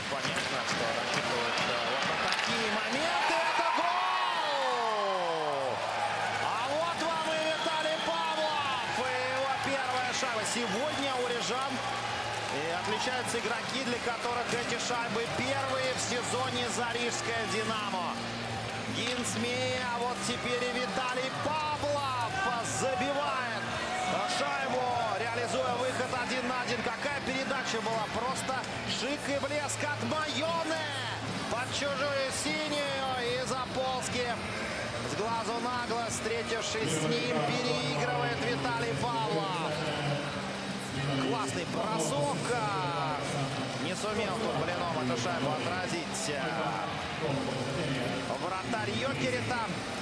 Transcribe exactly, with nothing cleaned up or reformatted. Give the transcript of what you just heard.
понятно, что рассчитывают вот на такие моменты. Это гол! А вот вам и Виталий Павлов. И его первая шайба. Сегодня у рижан и отличаются игроки, для которых эти шайбы первые в сезоне за рижское «Динамо». Гинцмей, а вот теперь и Виталий Павлов забивает шайбу, реализуя выход один на один. Какая передача была, просто шик и блеск от Майоне под чужую синюю, и Заполский с глазу на глаз, встретившись с ним, переигрывает Виталий Павлов. Классный бросок. Не сумел тут Блином эту шайбу отразить. Вратарь Йокерита.